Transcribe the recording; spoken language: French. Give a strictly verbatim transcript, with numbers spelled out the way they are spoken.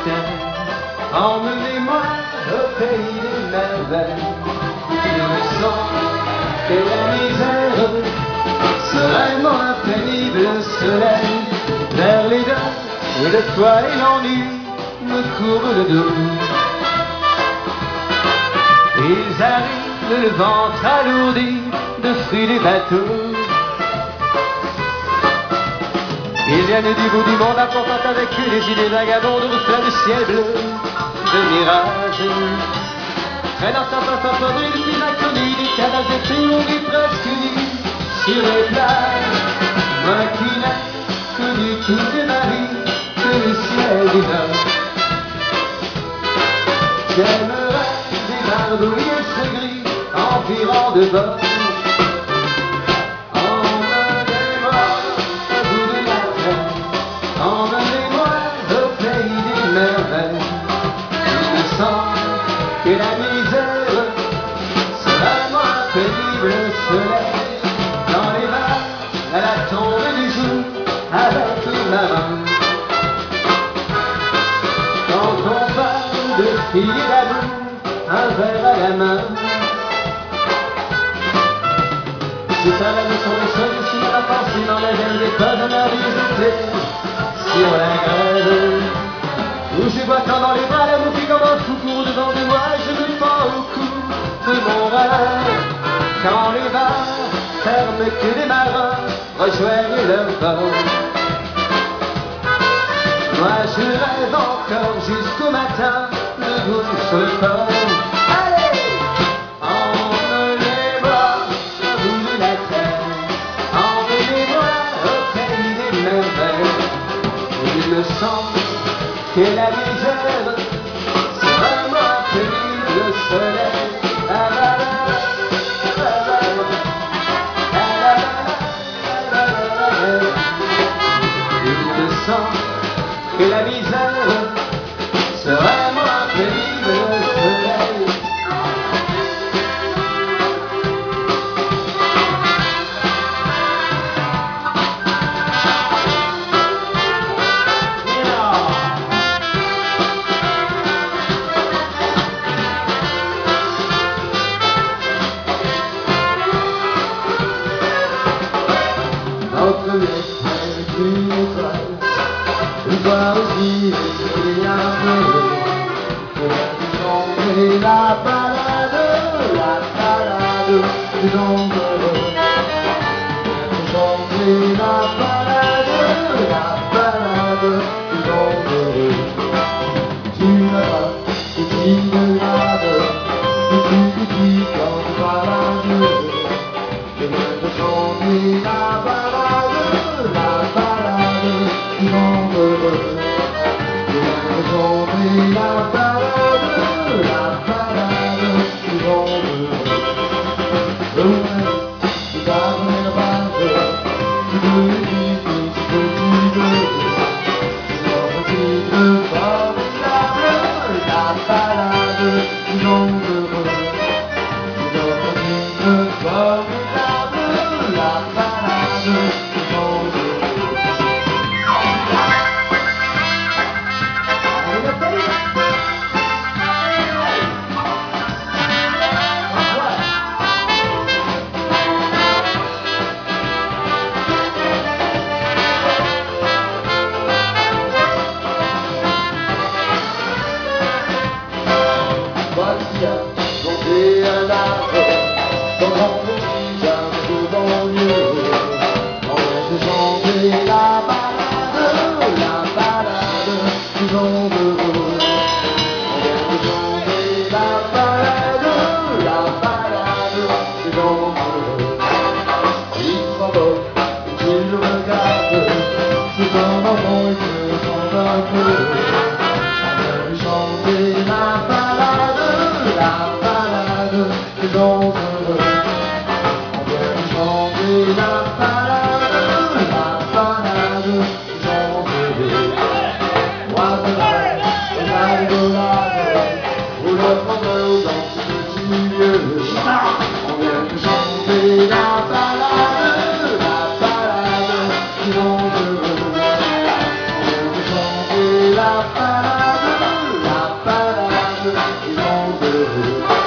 terre. Emmenez-moi au pays des merveilles. Je me sens que la misère serait moins pénible. Le soleil vers les dents et le toit et l'ennui me courbent le dos. Ils arrivent, le ventre alourdi de fruits des bateaux. Ils viennent du bout du monde apportant avec eux les idées vagabondes, reflets de ciel bleu, de mirages. Traînant sa face en fabrique depuis l'inconnu, des cadavres d'été nourris presque nus sur les plages. Moi qui n'ai connu toutes les maris que le ciel du nord. J'aimerais des barbouilles ce gris environs de bord. Que la misère sera moins pénible. Le soleil dans les mains à la tombe du jour avec les marins. Quand on parle de filles d'amour, un verre à la main. C'est à la leçon des choses sur la pensée dans la veine des pas de ma visite sur la grève. Où je vois tant dans les bras l'amour qui comme un fou court devant de moi. Je me fends au cou de mon rêve. Quand les bars ferment que les marins rejoignent leur bord. Moi je rêve encore jusqu'au matin debout sur le port. Allez, emmenez-moi au bout de la terre. Emmenez-moi au pays des merveilles. Il me semble que la misère sera moins pénible. Le soleil ah, ah, ah, ah, ah, ah, ah, ah, ah. Il me semble que la misère sera moins pénible. Le soleil entre les traits d'une étoile, je vois aussi les un peu. Pour et la balade, la balade du dangereux. Chanter la balade, la balade du dangereux. Tu n'as pas et tu ne l'as pas, et tu te dis quand tu balades. Je viens de chanter la balade, la balade du dangereux. Je viens de chanter la balade, la balade du dangereux. Je tu vas donner la base, tu peux éviter ce que tu veux. C'est un titre formidable, la balade du dangereux. C'est un titre formidable, la balade du dangereux. Voici à monter un arbre, dans un petit jardin de banlieue, en se monde heureux.